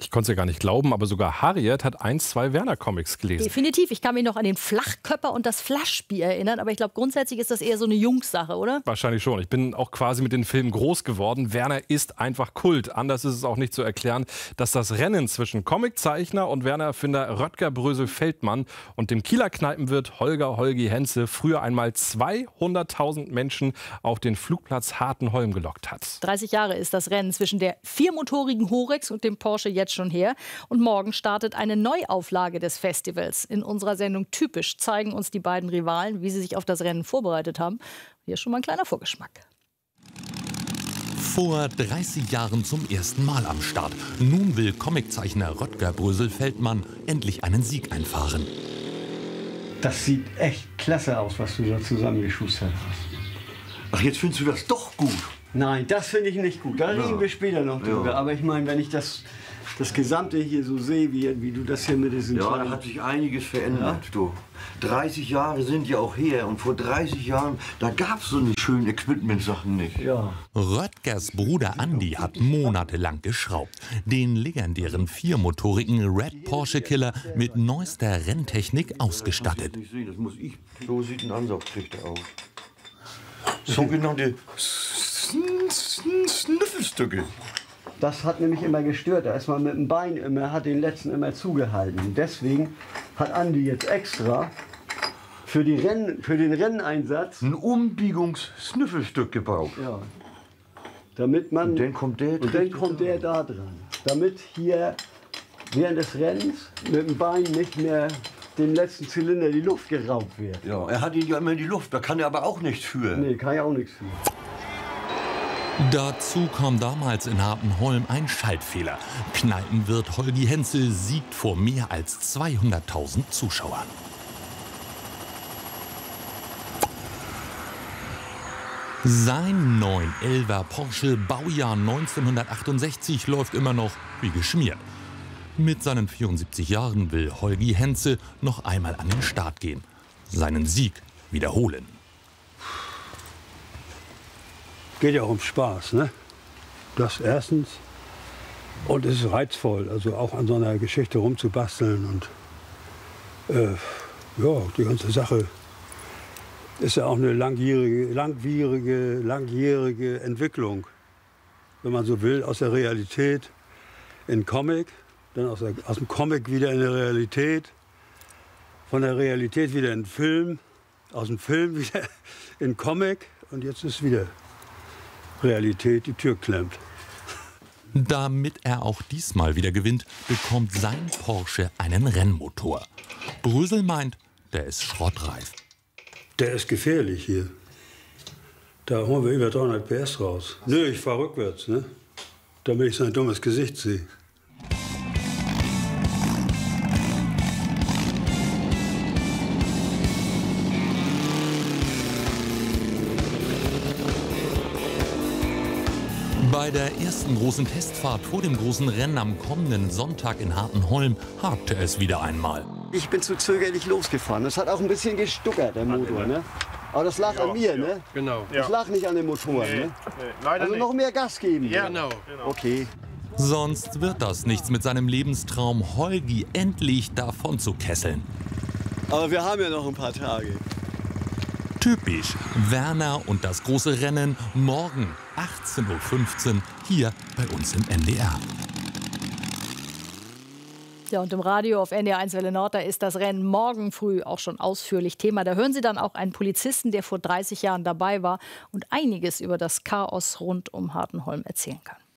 Ich konnte es ja gar nicht glauben, aber sogar Harriet hat 2 Werner-Comics gelesen. Definitiv. Ich kann mich noch an den Flachkörper und das Flaschbier erinnern, aber ich glaube, grundsätzlich ist das eher so eine Jungssache, oder? Wahrscheinlich schon. Ich bin auch quasi mit den Filmen groß geworden. Werner ist einfach Kult. Anders ist es auch nicht zu erklären, dass das Rennen zwischen Comiczeichner und Werner-Erfinder Röttger Brösel-Feldmann und dem Kieler Kneipenwirt Holger Holgi Henze früher einmal 200.000 Menschen auf den Flugplatz Hartenholm gelockt hat. 30 Jahre ist das Rennen zwischen der viermotorigen Horex und dem Porsche jetzt schon her. Und morgen startet eine Neuauflage des Festivals. In unserer Sendung Typisch zeigen uns die beiden Rivalen, wie sie sich auf das Rennen vorbereitet haben. Hier schon mal ein kleiner Vorgeschmack. Vor 30 Jahren zum ersten Mal am Start. Nun will Comiczeichner Röttger Brösel-Feldmann endlich einen Sieg einfahren. Das sieht echt klasse aus, was du da zusammengeschustert hast. Ach, jetzt findest du das doch gut? Nein, das finde ich nicht gut. Da reden wir später noch drüber. Aber ich meine, wenn ich das Gesamte hier so sehe, wie du das hier mit diesen... Ja, da hat sich einiges verändert, du. 30 Jahre sind ja auch her und vor 30 Jahren, da gab es so eine schönen Equipment-Sachen nicht. Ja. Röttgers Bruder Andi hat monatelang geschraubt. Den legendären viermotorigen Red Porsche Killer mit neuester Renntechnik ausgestattet. Das muss ich. So sieht ein Ansaugtrichter aus. Sogenannte Schnüffelstücke. Das hat nämlich immer gestört. Da ist man mit dem Bein immer, hat den letzten immer zugehalten. Und deswegen hat Andi jetzt extra für den Renneinsatz ein Umbiegungs-Schnüffelstück gebaut. Ja. Damit man, und dann kommt der da dran. Damit hier während des Rennens mit dem Bein nicht mehr dem letzten Zylinder die Luft geraubt wird. Ja, er hat ihn ja immer in die Luft, da kann er aber auch nichts für. Nee, kann ja auch nichts für. Dazu kam damals in Hartenholm ein Schaltfehler. Kneipenwirt Holgi Henze siegt vor mehr als 200.000 Zuschauern. Sein 911er Porsche Baujahr 1968 läuft immer noch wie geschmiert. Mit seinen 74 Jahren will Holgi Henze noch einmal an den Start gehen. Seinen Sieg wiederholen. Geht ja auch um Spaß, ne? Das erstens. Und es ist reizvoll, also auch an so einer Geschichte rumzubasteln. Und ja, die ganze Sache ist ja auch eine langjährige Entwicklung, wenn man so will, aus der Realität in Comic, dann aus dem Comic wieder in die Realität, von der Realität wieder in den Film, aus dem Film wieder in Comic und jetzt ist wieder Realität die Tür klemmt. Damit er auch diesmal wieder gewinnt, bekommt sein Porsche einen Rennmotor. Brösel meint, der ist schrottreif. Der ist gefährlich hier. Da holen wir über 300 PS raus. Nö, ich fahre rückwärts, ne? Damit ich sein dummes Gesicht sehe. Bei der ersten großen Testfahrt vor dem großen Rennen am kommenden Sonntag in Hartenholm hakte es wieder einmal. Ich bin zu zögerlich losgefahren. Das hat auch ein bisschen gestuckert, der Motor. Ne? Aber das lag an mir, ne? Genau. Das lag nicht an den Motoren. Ne? Leider also noch mehr Gas geben. Ja, genau. Okay. Sonst wird das nichts mit seinem Lebenstraum, Holgi endlich davon zu kesseln. Aber wir haben ja noch ein paar Tage. Typisch, Werner und das große Rennen morgen 18:15 Uhr hier bei uns im NDR. Ja, und im Radio auf NDR 1 Welle Nord, da ist das Rennen morgen früh auch schon ausführlich Thema. Da hören Sie dann auch einen Polizisten, der vor 30 Jahren dabei war und einiges über das Chaos rund um Hartenholm erzählen kann.